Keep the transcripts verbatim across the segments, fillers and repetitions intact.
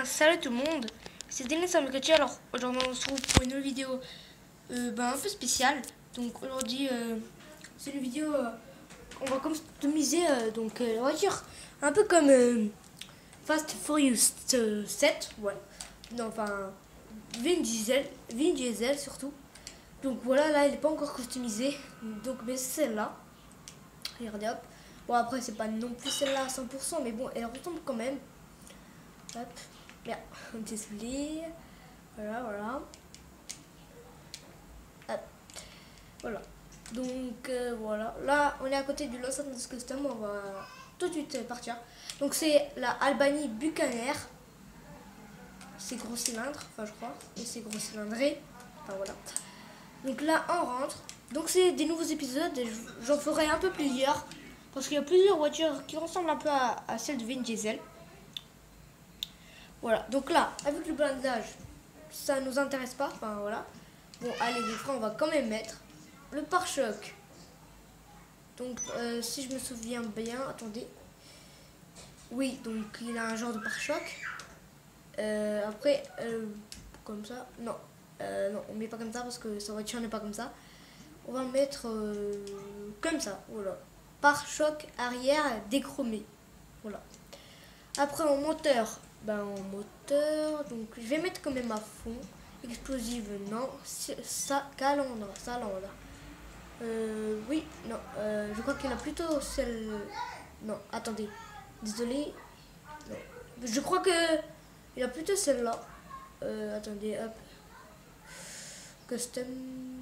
Ben salut tout le monde, c'est Denis Amicati. Alors aujourd'hui on se retrouve pour une nouvelle vidéo euh, ben, un peu spéciale. Donc aujourd'hui euh, c'est une vidéo, euh, on va customiser euh, donc euh, la voiture un peu comme euh, Fast Furious sept, ouais. Non, enfin Vin Diesel, Vin Diesel surtout. Donc voilà, là elle n'est pas encore customisée, donc mais c'est celle-là. Regardez hop. Bon après c'est pas non plus celle-là à cent pour cent, mais bon elle ressemble quand même. Hop, merde, désolé. Voilà, voilà. Hop, voilà. Donc euh, voilà. Là, on est à côté du Los Angeles Custom. On va tout de suite partir. Donc c'est la Albany Buccaneer. C'est gros cylindre, enfin je crois. Et c'est gros cylindré. Enfin voilà. Donc là, on rentre. Donc c'est des nouveaux épisodes. J'en ferai un peu plusieurs. Parce qu'il y a plusieurs voitures qui ressemblent un peu à, à celle de Vin Diesel. Voilà, donc là, avec le blindage, ça nous intéresse pas. Enfin voilà. Bon, allez, les freins, on va quand même mettre. Le pare-choc. Donc, euh, si je me souviens bien, attendez. Oui, donc il a un genre de pare-choc. Euh, après, euh, comme ça. Non, euh, non, on met pas comme ça parce que sa voiture n'est pas comme ça. On va mettre euh, comme ça. Voilà. Pare-choc arrière déchromé. Voilà. Après, en moteur. Ben, en moteur, donc je vais mettre quand même à fond. Explosive, non. Ça, calandre, salandre. Euh, oui, non. Euh, je crois qu'il a plutôt celle. Non, attendez. Désolé. Non. Je crois que il a plutôt celle-là. Euh, attendez, hop. Custom.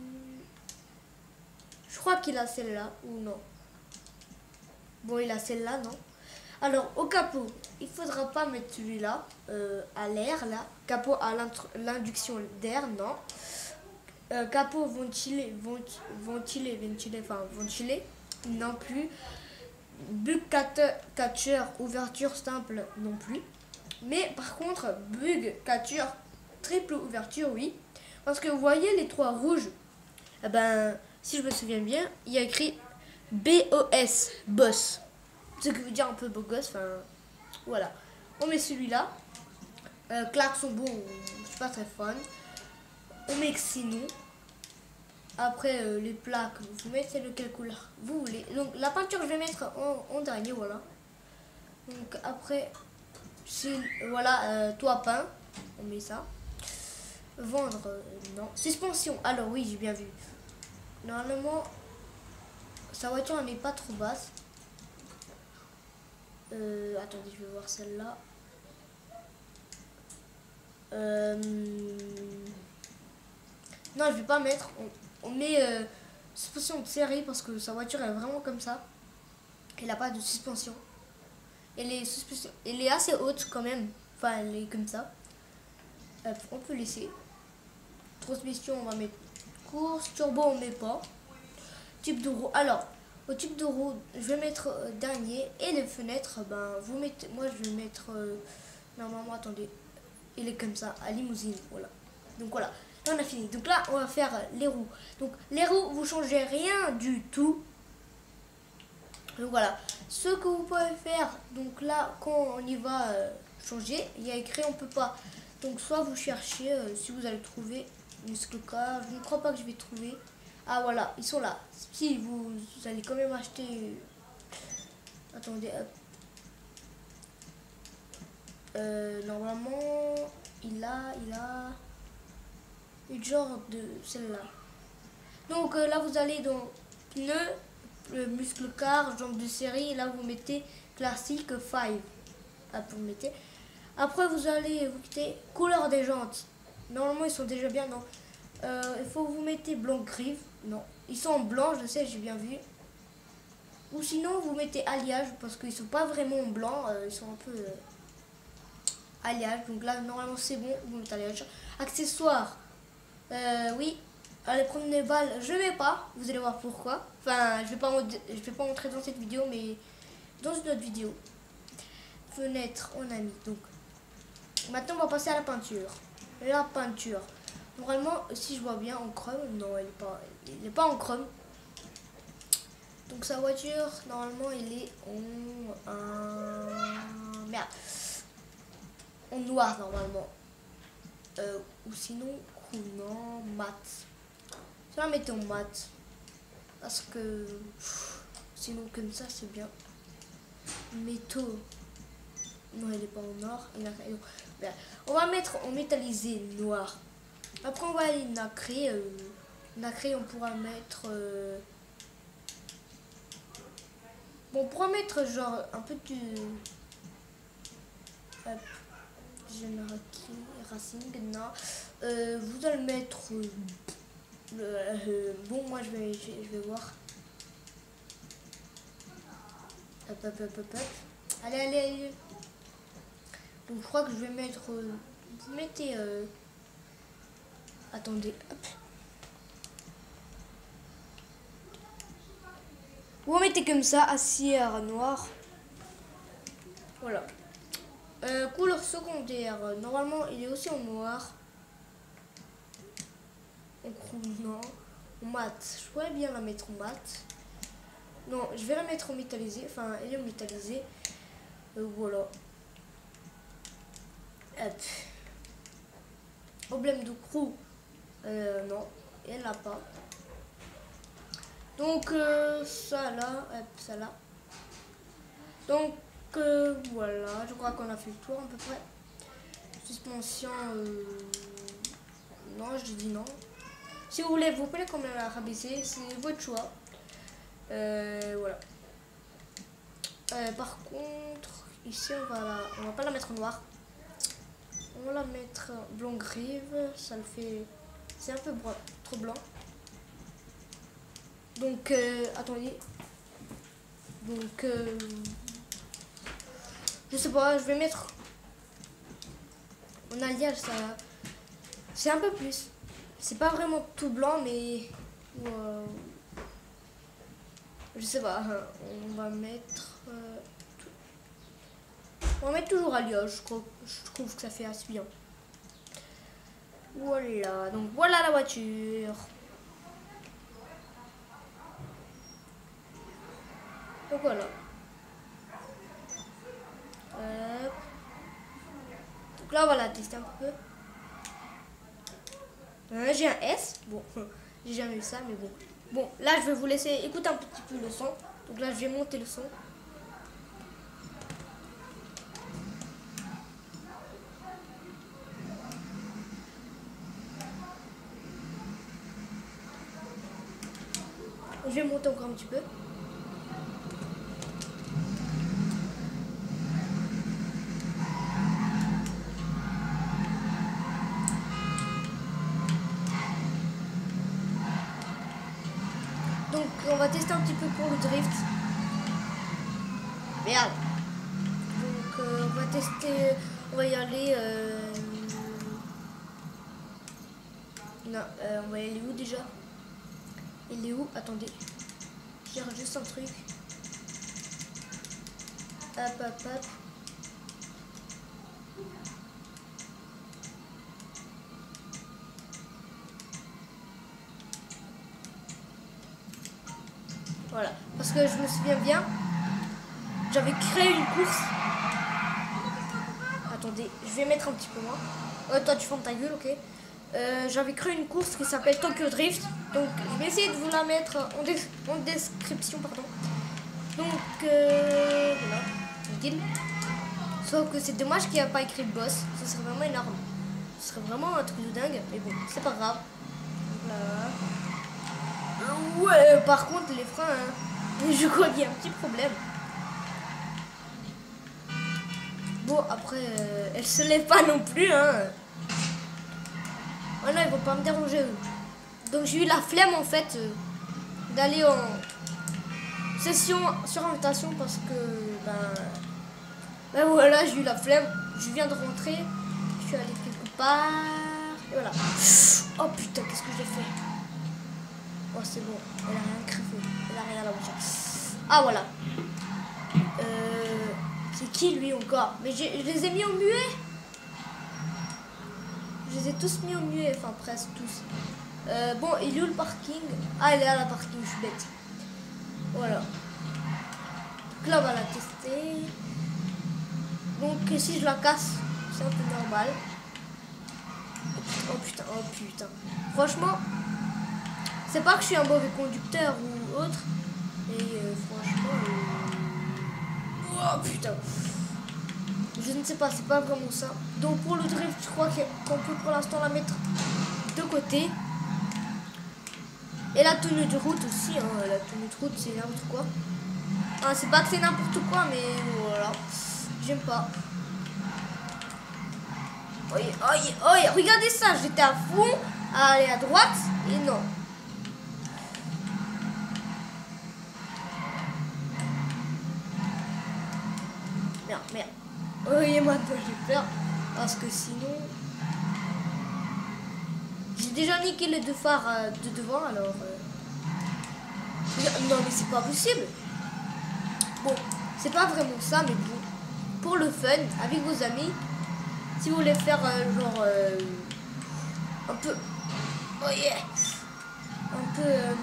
Je crois qu'il a celle-là ou non. Bon, il a celle-là, non. Alors, au capot, il ne faudra pas mettre celui-là euh, à l'air, là. Capot à l'induction d'air, non. Euh, capot ventilé, vent, ventilé, ventilé, enfin ventilé, non plus. Bug catcher, ouverture simple, non plus. Mais par contre, bug catcher, triple ouverture, oui. Parce que vous voyez les trois rouges, eh ben, si je me souviens bien, il y a écrit B O S, boss. Ce qui veut dire un peu beau gosse, enfin, voilà. On met celui-là. Euh, klaxon, bon, je suis pas très fan. On met Xenon. Après, euh, les plaques, vous mettez de quelle couleur vous voulez. Donc, la peinture, je vais mettre en, en dernier, voilà. Donc, après, voilà, euh, toit peint. On met ça. Vendre, euh, non. Suspension, alors oui, j'ai bien vu. Normalement, sa voiture, elle n'est pas trop basse. Euh, attendez, je vais voir celle-là. Euh, non, je vais pas mettre. On, on met euh, suspension de série parce que sa voiture est vraiment comme ça. Elle n'a pas de suspension. Elle est, suspension, elle est assez haute quand même. Enfin, elle est comme ça. Hop, on peut laisser. Transmission, on va mettre course. Turbo, on met pas. Type de roue. Alors, au type de roue, je vais mettre euh, dernier. Et les fenêtres, ben, vous mettez. Moi, je vais mettre. Euh, normalement, attendez. Il est comme ça, à limousine. Voilà. Donc voilà. Là, on a fini. Donc là, on va faire les roues. Donc, les roues, vous changez rien du tout. Donc voilà. Ce que vous pouvez faire, donc là, quand on y va euh, changer, il y a écrit on peut pas. Donc, soit vous cherchez, euh, si vous allez trouver, muscle car, je ne crois pas que je vais trouver. Ah voilà, ils sont là. Si vous, vous allez quand même acheter. Attendez, hop. Euh, normalement, il a, il a une genre de celle-là. Donc euh, là, vous allez dans pneu, le muscle car, jambe de série. Et là, vous mettez classique cinq. Hop, vous mettez. Après, vous allez vous quitter couleur des jantes. Normalement, ils sont déjà bien. Non, euh, il faut vous mettez blanc gris. Non, ils sont en blanc. Je sais, j'ai bien vu. Ou sinon, vous mettez alliage parce qu'ils sont pas vraiment en blanc. Euh, ils sont un peu euh, alliage. Donc là, normalement, c'est bon. Vous mettez alliage. Accessoires. Euh, oui. Allez prendre les balles. Je vais pas. Vous allez voir pourquoi. Enfin, je vais pas, je vais pas montrer dans cette vidéo, mais dans une autre vidéo. Fenêtre, on a mis. Donc, maintenant, on va passer à la peinture. La peinture. Normalement, si je vois bien en chrome, non, elle n'est pas, elle est pas en chrome. Donc sa voiture, normalement, elle est en, en... merde. en noir normalement. Euh, ou sinon, ou non, mat. Je vais la mettre en mat. Parce que pff, sinon comme ça c'est bien. Métaux. Non, il n'est pas en or. Il a, bien. On va mettre en métallisé noir. Après on va aller nacré. Euh, nacré on pourra mettre... Euh, bon, on pourra mettre genre un peu de... Hop. Génératif, Racing, non. Euh, vous allez mettre... Euh, euh, bon, moi je vais, je, je vais voir. Hop, hop, hop, hop, hop. Allez, allez, allez. Donc je crois que je vais mettre... Euh, vous mettez... Euh, attendez, hop. Vous mettez comme ça, acier noir. Voilà. Euh, couleur secondaire, normalement il est aussi en noir. En chrome, non. En mat, je pourrais bien la mettre en mat. Non, je vais la mettre en métallisé. Enfin, elle est en métallisé. Euh, voilà. Hop. Problème de crew. Euh, non, elle n'a pas. Donc, euh, ça là. Hop, ça là. Donc, euh, voilà. Je crois qu'on a fait le tour à peu près. Suspension. Euh, non, je dis non. Si vous voulez, vous pouvez quand même la rabaisser, c'est votre choix. Euh, voilà. Euh, par contre, ici on va la, on va pas la mettre en noir. On va la mettre blanc grive, ça le fait, c'est un peu brun, trop blanc. Donc euh, attendez. Donc euh, je sais pas, je vais mettre en alliage ça. C'est un peu plus. C'est pas vraiment tout blanc, mais wow. Je sais pas. On va mettre. Euh, tout... On va mettre toujours alliage. Je trouve, je trouve que ça fait assez bien. Voilà. Donc voilà la voiture. Donc voilà. Hop. Donc là on va la tester un peu. Euh, j'ai un S, bon, j'ai jamais eu ça, mais bon. Bon, là je vais vous laisser écouter un petit peu le son. Donc là je vais monter le son. Je vais monter encore un petit peu. Donc on va tester un petit peu pour le drift. Merde. Donc euh, on va tester, on va y aller. Euh... Non, euh, on va y aller où déjà? Il est où? Attendez. Je cherche juste un truc. Hop, hop, hop. Voilà, parce que je me souviens bien, j'avais créé une course. Attendez, je vais mettre un petit peu moins. Oh, toi tu fermes ta gueule, ok. Euh, j'avais créé une course qui s'appelle Tokyo Drift. Donc je vais essayer de vous la mettre en, des en description, pardon. Donc euh, voilà, tranquille. Sauf que c'est dommage qu'il n'y a pas écrit boss. Ce serait vraiment énorme. Ce serait vraiment un truc de dingue, mais bon, c'est pas grave. Voilà. Ouais, par contre, les freins, hein, je crois qu'il y a un petit problème. Bon, après, euh, elle se lève pas non plus, hein. Oh non, ils vont pas me déranger, eux. Donc, j'ai eu la flemme, en fait, euh, d'aller en session sur invitation parce que, ben, ben voilà, j'ai eu la flemme. Je viens de rentrer, je suis allée quelque part, et voilà. Oh putain, qu'est-ce que j'ai fait? Oh c'est bon, elle a rien crève, elle a rien à la voiture. Ah voilà. Euh, c'est qui lui encore? Mais je les ai mis au muet. Je les ai tous mis au muet, enfin presque tous. Euh, bon, il est où le parking? Ah, il est à la parking, je suis bête. Voilà. Donc là, on va la tester. Donc si je la casse, c'est un peu normal. Oh putain, oh putain. Franchement, c'est pas que je suis un mauvais conducteur ou autre. Et euh, franchement... Euh... Oh putain. Je ne sais pas, c'est pas vraiment ça. Donc pour le drift, je crois qu'on peut pour l'instant la mettre de côté. Et la tenue de route aussi, hein. La tenue de route c'est n'importe quoi. Ah, c'est pas que c'est n'importe quoi, mais voilà. J'aime pas. Oh, oh, oh, regardez ça, j'étais à fond à aller à droite et non. Merde, merde. Oh, et maintenant j'ai peur parce que sinon... J'ai déjà niqué les deux phares euh, de devant, alors... Euh... Non, mais c'est pas possible. Bon, c'est pas vraiment ça, mais bon. Pour le fun, avec vos amis, si vous voulez faire euh, genre... Euh, un peu... Oh yeah. Un peu... Euh,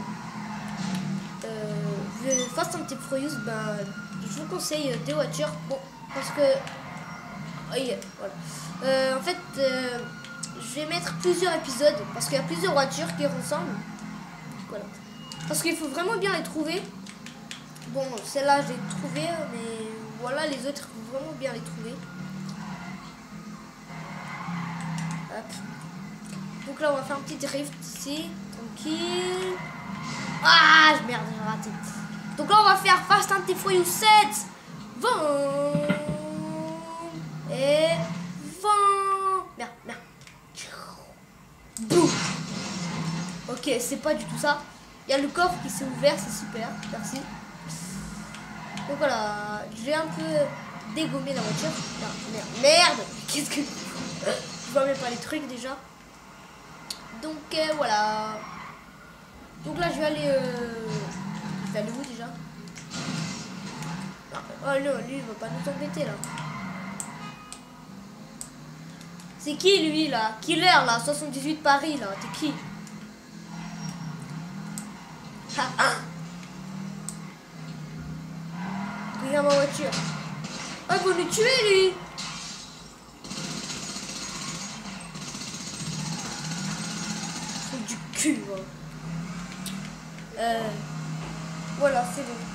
euh, Fast and Furious, ben... Je vous conseille des voitures. Bon, parce que... Oh yeah, voilà. Euh, en fait... Euh, je vais mettre plusieurs épisodes parce qu'il y a plusieurs voitures qui ressemblent. Voilà. Parce qu'il faut vraiment bien les trouver. Bon, celle-là, je l'ai trouvée, mais voilà, les autres, il faut vraiment bien les trouver. Hop. Donc là, on va faire un petit drift ici. Tranquille. Ah, merde, j'ai raté. Donc là, on va faire Fast and Furious sept. vingt. Et vingt. Merde, merde. Boum. Ok, c'est pas du tout ça. Il y a le coffre qui s'est ouvert, c'est super, merci. Donc voilà, j'ai un peu dégommé la voiture. Non, merde, merde. Qu'est-ce que... Je vois même pas les trucs déjà. Donc euh, voilà. Donc là je vais aller... Euh... Je vais aller où déjà? Oh non, lui il va pas nous embêter là. C'est qui lui là? Killer là, soixante-dix-huit Paris là, t'es qui? Ah, ah. Regarde ma voiture. Ah, il va nous tuer lui. C'est du cul. Voilà, euh, voilà c'est bon.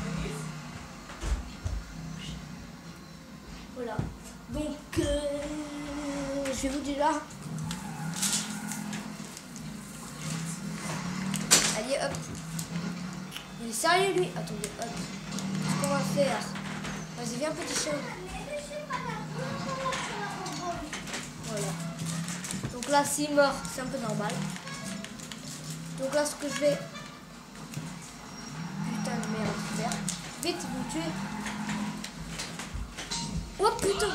Voilà. Donc, euh, je vais vous dire là. Allez, hop. Il est sérieux lui? Attendez, hop. Qu'est-ce qu'on va faire? Vas-y, viens petit chien. Voilà. Donc là, s'il meurt, c'est un peu normal. Donc là, ce que je vais... Putain de merde, faire. Vite, vous me tuez. Oh putain!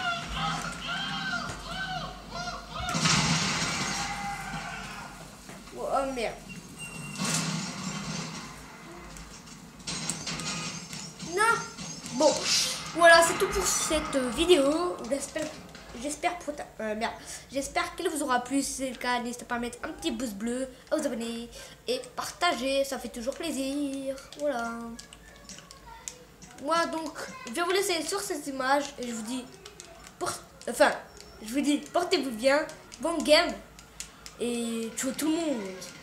Oh merde. Non. Bon, voilà, c'est tout pour cette vidéo. J'espère, j'espère, euh, merde, j'espère qu'elle vous aura plu. Si c'est le cas, n'hésitez pas à mettre un petit pouce bleu, à vous abonner et partager. Ça fait toujours plaisir. Voilà. Moi donc, je vais vous laisser sur cette image et je vous dis, pour, enfin, je vous dis, portez-vous bien, bon game et ciao tout le monde.